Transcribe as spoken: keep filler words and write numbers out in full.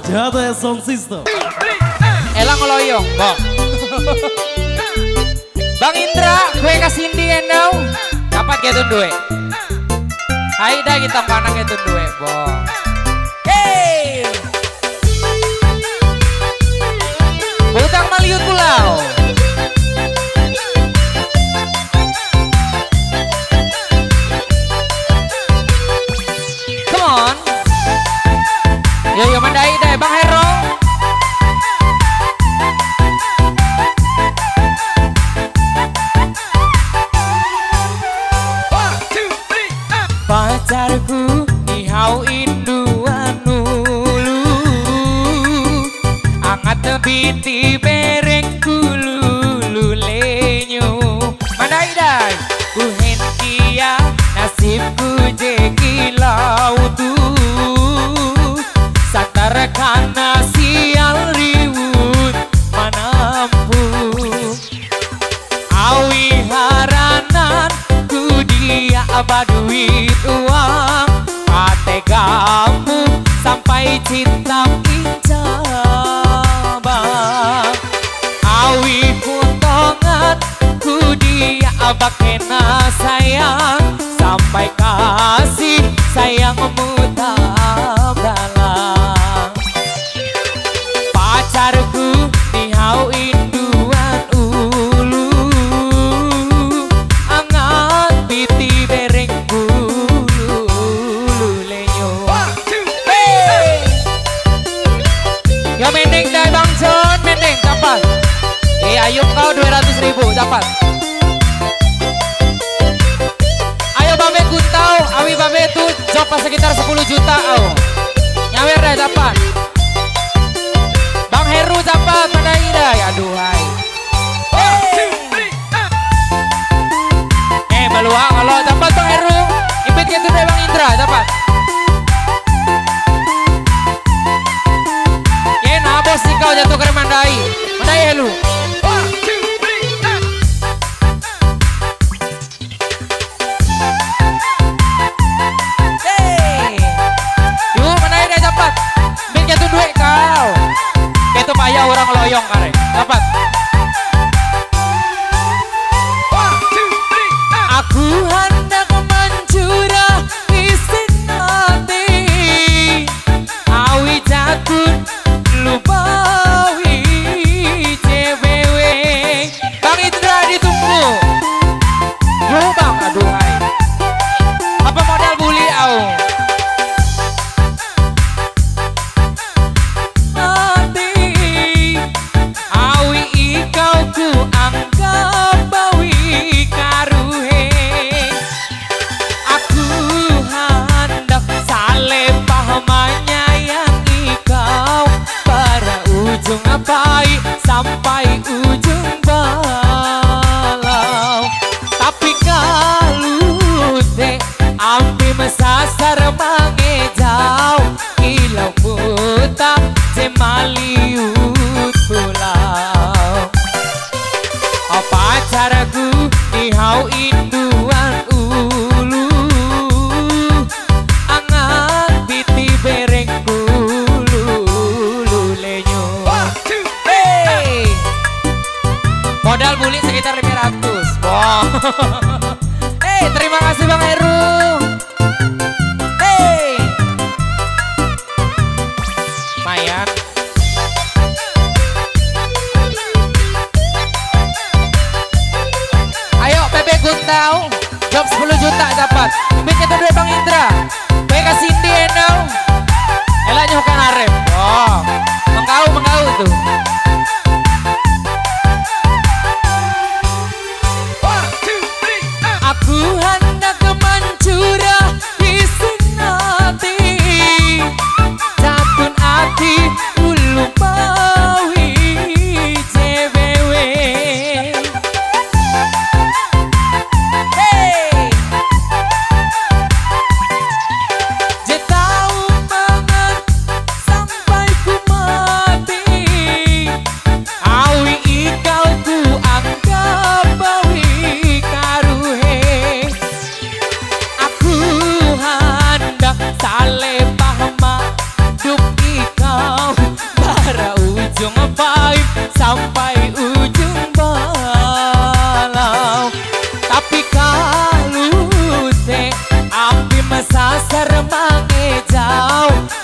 Jatuh ya sound system. Elang ngeloyong, Bang. Bang Indra, gue kasih Cindy endau. Dapat gitu duit. Hai dah kita panang gitu duit, Bang. Hey. Butang Maliut Pulau. Come on. Yo yo mandai deh Bang Hero. Pacarku ihau induan nulu angat binti bereng kululu lenyo mandai dai ku hentia nasibku jeki lautu satar kana sial riwut manampu awi haranan ku dia abaduit uang kate kamu sampai cinta icabang awi kuntongan ku dia abakena sayang sampai kasih sayang memutar dalam pacarku nihau induan ulu angat piti bereng bulu lenyo hey. Ya mending dai Bang John mending dapat eh ayo kau dua ratus ribu dapat ayo Babe Kuntau awi Babe tuh job sekitar sepuluh juta oh. Nyawer dah dapat Bang Heru dapat pada Ida ya aduhai hey. Eh baluang kalau dapat Bang Heru impit gitu deh Bang Indra dapat ya nah bos sih kau jatuh ke Mandai Mandai ya lu duit kau itu payah orang loyong kare dapat aku hendak mencurah isi hati awi jakun lupawi cewewe Bang Indra ditunggu yo Bang aduhai apa modal bully au ngapai sampai ujung balau tapi kalau deh ambil mesasar mangejau kilau buta cemaliut pulau oh, pacarku nihau induan ulu angat piti bereng modal bully sekitar lima ratus wow. Hey terima kasih Bang Heru hey Mayan ayo P B Kuntau job sepuluh juta dapat impit kita dua Bang Indra gue kasih Cindy endau elaknya bukan harem wow mengkau mengkau tuh aku hendak mencurah isi hati jatun hati ulu mawi cewewe hey je tahu banget sampai ku mati Bima sasar mangejau